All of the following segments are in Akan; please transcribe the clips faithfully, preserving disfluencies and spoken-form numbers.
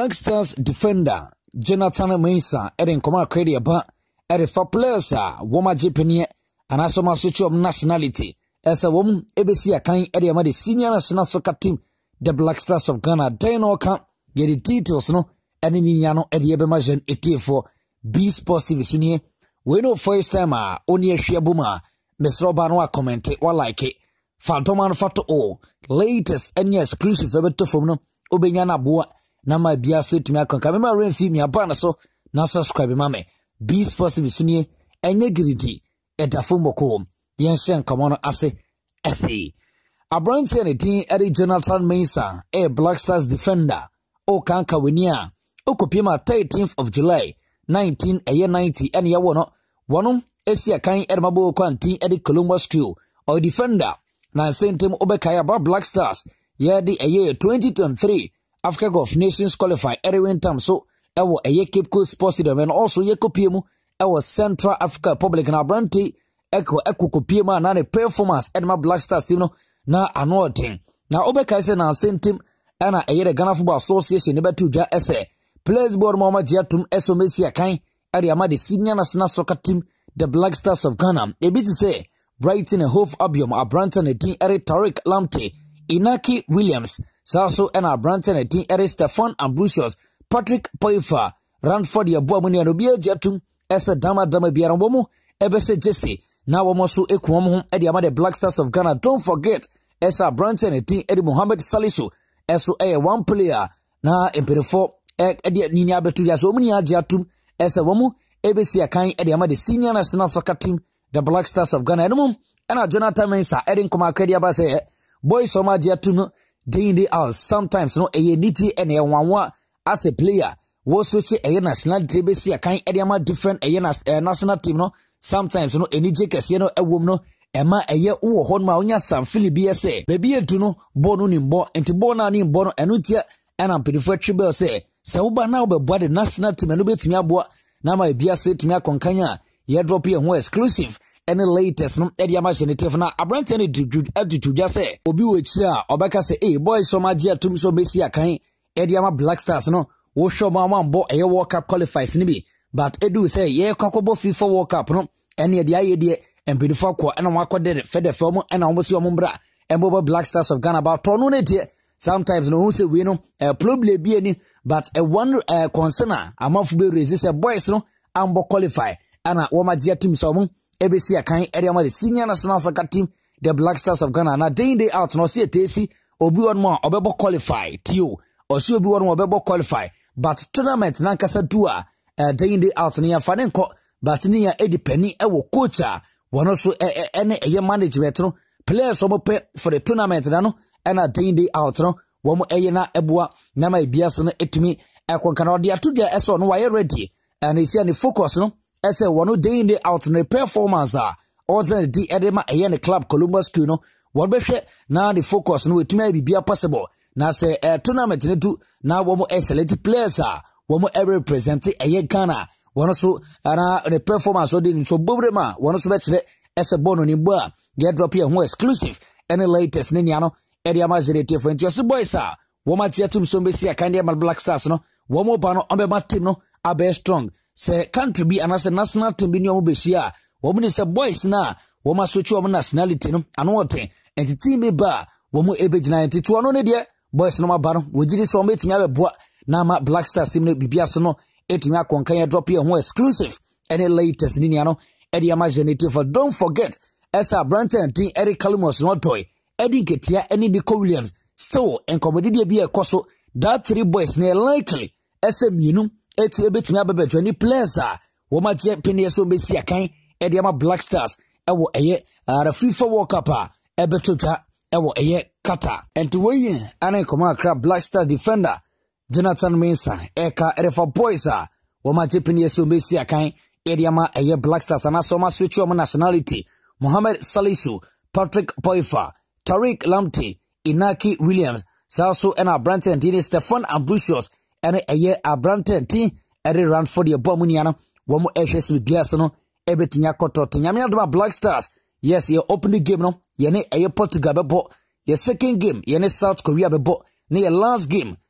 BlackStars defender Jonathan Mensah eren koma credit aba ere for players a woma jepenie anasoma switch of nationality esa wom ebesi akan ere ama the senior national soccer team the BlackStars of Ghana dino kan get the details no ene ninya no ede ebema jen etifo B Sports T V sunie we no first time a oni ahwe buma mesro ba no a comment wa like it Fantoman Fato O latest and exclusive ebeto from no obenya na boa na ma bia say to me akanka me ma renfi mi aba na so na subscribe mame B Sports T V sunie enye giridi edafo moko yen hyen komo no ase ese Abrantes and team Eddie Jonathan Mensah a BlackStars defender o kanka wenia o kopima thirteenth of July nineteen ninety and ya wono wono esi akan edmabo kwantin Eddie Columbus crew or defender na sentem obekaya ba BlackStars ye di eye twenty twenty-three Africa Golf Nations qualify every time so ewo eye Cape Coast Sports Stadium and also ye kopiemu ewo Central Africa Republic na Abrantes eko eko kopiema na ne performance edma BlackStars team no na ano ten na obekaya se na sentem ana eye the Ghana Football Association ne betu dwa ese players board mama jiatum eso mesi akan ade ama the senior national soccer team the BlackStars of Ghana e bi to say Brighton and Hove Albion Abrantes and team Eric Tariq Lamptey Inaki Williams Saso and Abrantes and team Eric Stefan Ambrosius Patrick Poifa Ranford ya boa muni anobia jatum esa dama dama biara womo ebese Jesse na womo so ekwom ho ade ama the BlackStars of Ghana. Don't forget esa Abrantes and team Eddie Mohamed Salisu eso eh one player na empirefo ade ninya betu ya so muni ajatum esa womo ebesi akan ade ama the senior national soccer team the BlackStars of Ghana enum and Jonathan Mensah eden koma kwedi aba say boys so ma jiatu no day in day out sometimes no eye niti ene wanwa as a player wo switch eye nationality be si akan ede ama different eye national team no sometimes no enije kese no ewom no ema eye wo ho ma onya Sam Philip B S A be bi etu no bo no ni mbo enti bo na ni mbo no enu tia ena mpedifo twebe say se wo ba na wo be bo the national team enu betumi aboa na ma bia say tumi akonkanya ye drop here who exclusive any latest no area machinative na Abrantes any attitude just say obi we chia obeka say eh boys so magia tum so mesi akan area ma BlackStars no wo show ma man bo e World Cup qualifiers ni bi but edu say ye kwakobo FIFA World Cup no ene de aye de empedifo kwa ena wakode fede film ena omosi omombra embo BlackStars of Ghana about tono ne de sometimes no who say we no uh, problem bi ani but a uh, one uh, concern amafu be resist uh, boys no ambo qualify ana woma gia team so mu ebesi akan area ma the senior national soccer team the BlackStars of Ghana na day in day out no see etesi obi won mo obebo qualify tio o see obi won mo obebo qualify but tournament na nkasa dua uh, day in day out ne ya fane nko but ne ya edipeni e wo coach a wono so ene eye management no players omo pe for the tournament na no na day in day out no wo mo eye na eboa na ma bias no etumi ekon na ode atodia eso no why ready and isi ani focus no ese wono day in day out no performance a ozen di edema eye ne club Columbus crew no won be hwe na the focus no etumi bibia possible na se uh, tournament ne tu na wo mo select players a wo mo represent eye Ghana wono so na the performance so dey so bobrema wono so be kire ese bono ni bo a get drop here who exclusive any latest ne nia no area majority for into boys a wo ma chiatum so be si akande mal BlackStars no wo mo ba no on be ma team no abe strong se country bi anase national team bi ni omo be hia wo mo ni se boys na wo ma switch wo nationality no ano woten enti team be ba wo mo ebegina enti to no ne de boys no ma ba no wo gidi so mo etimi abeboa na ma BlackStars team no bibia so no etimi akonkan ya drop here who exclusive any latest ni nia no edi imaginative for don't forget esa Abrantes and team Eric Columbus no toy Eddie Ketia any Nico Williams still en komedi bi e koso that three boys ne likely esa mienu eti ebetumi abebedwa ni players a wo ma je pene so mesi akan e de ama BlackStars ewo eye ara FIFA World Cup a ebetotwa ewo eye Qatar enti we ana koma akra BlackStars defender Jonathan Mensah eka erefa boys a wo ma je pene so mesi akan e de ama eye BlackStars ana so ma switch your nationality Mohamed Salisu Patrick Poifa Tariq Lamptey Inaki Williams Saso and Abrantes and Stefan Ambrosius ene eye Abrantes ti ere Ranford ya bomuniana wo mo ehwes me bias no ebetinya kototo nyame adoma BlackStars yes ye open the game no ye ne eye Portugal bebo ye second game ye ne South Korea bebo ne ye last game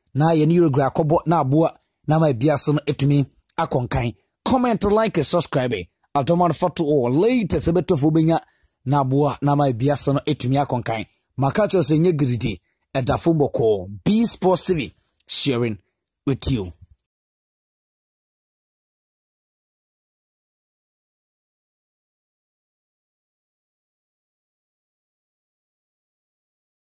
na ye ni regura kobo na aboa na ma biase no etumi akonkan. Comment, like, subscribe. Automatic photo or latest ebetofo benya na aboa na ma biase no etumi akonkan. Makacho se nye greedy edafo mboko. Be sports T V sharing with you.